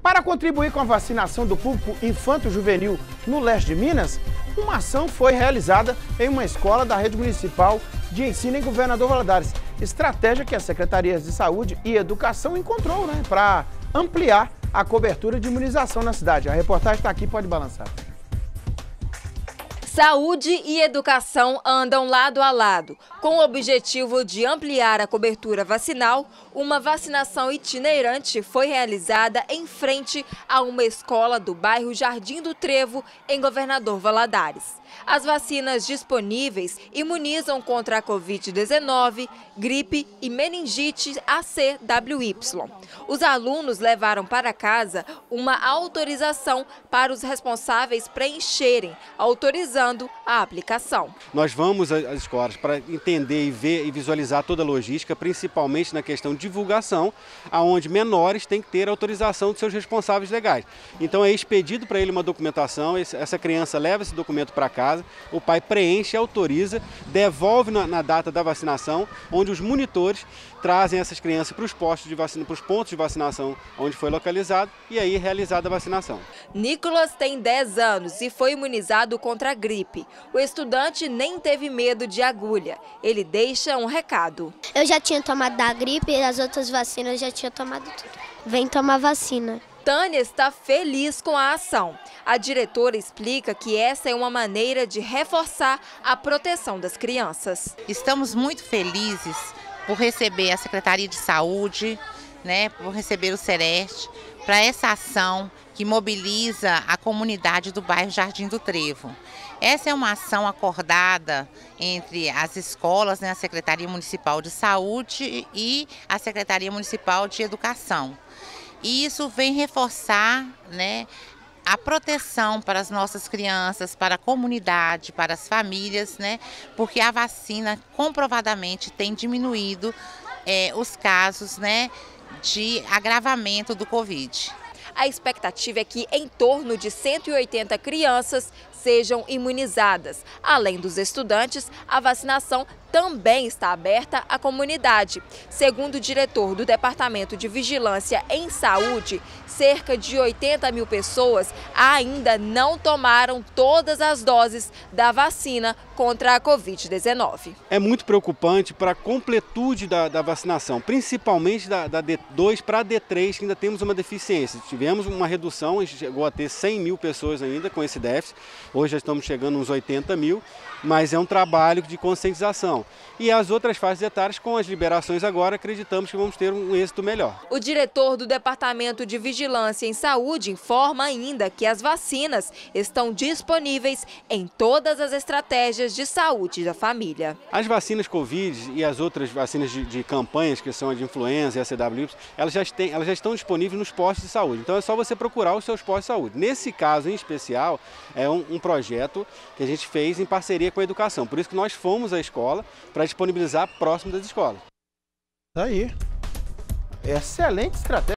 Para contribuir com a vacinação do público infanto-juvenil no leste de Minas, uma ação foi realizada em uma escola da rede municipal de ensino em Governador Valadares. Estratégia que as secretarias de saúde e educação encontrou, para ampliar a cobertura de imunização na cidade. A reportagem está aqui, pode balançar. Saúde e educação andam lado a lado. Com o objetivo de ampliar a cobertura vacinal, uma vacinação itinerante foi realizada em frente a uma escola do bairro Jardim do Trevo, em Governador Valadares. As vacinas disponíveis imunizam contra a Covid-19, gripe e meningite ACWY. Os alunos levaram para casa uma autorização para os responsáveis preencherem, autorizando a aplicação. Nós vamos às escolas para entender e ver e visualizar toda a logística, principalmente na questão de divulgação, aonde menores têm que ter autorização dos seus responsáveis legais. Então é expedido para ele uma documentação, essa criança leva esse documento para casa, o pai preenche, autoriza, devolve na data da vacinação, onde os monitores trazem essas crianças para os postos de vacina, para os pontos de vacinação onde foi localizado e aí realizada a vacinação. Nicolas tem 10 anos e foi imunizado contra a gripe. O estudante nem teve medo de agulha. Ele deixa um recado. Eu já tinha tomado da gripe e as outras vacinas eu já tinha tomado tudo. Vem tomar vacina. Tânia está feliz com a ação. A diretora explica que essa é uma maneira de reforçar a proteção das crianças. Estamos muito felizes por receber a Secretaria de Saúde, por receber o Sereste, para essa ação que mobiliza a comunidade do bairro Jardim do Trevo. Essa é uma ação acordada entre as escolas, a Secretaria Municipal de Saúde e a Secretaria Municipal de Educação. E isso vem reforçar, a proteção para as nossas crianças, para a comunidade, para as famílias, porque a vacina comprovadamente tem diminuído os casos, de agravamento do Covid. A expectativa é que em torno de 180 crianças sejam imunizadas. Além dos estudantes, a vacinação também está aberta à comunidade. Segundo o diretor do Departamento de Vigilância em Saúde, cerca de 80 mil pessoas ainda não tomaram todas as doses da vacina contra a Covid-19. É muito preocupante para a completude da vacinação, principalmente da D2 para a D3, que ainda temos uma deficiência. Tivemos uma redução, chegou a ter 100 mil pessoas ainda com esse déficit. Hoje já estamos chegando a uns 80 mil, mas é um trabalho de conscientização. E as outras faixas etárias, com as liberações agora, acreditamos que vamos ter um êxito melhor. O diretor do Departamento de Vigilância em Saúde informa ainda que as vacinas estão disponíveis em todas as estratégias de saúde da família. As vacinas Covid e as outras vacinas de campanhas, que são a de influenza e a CWY, elas já estão disponíveis nos postos de saúde. Então é só você procurar os seus postos de saúde. Nesse caso em especial, é um projeto que a gente fez em parceria com a educação. Por isso que nós fomos à escola para disponibilizar próximo das escolas. Tá aí. Excelente estratégia.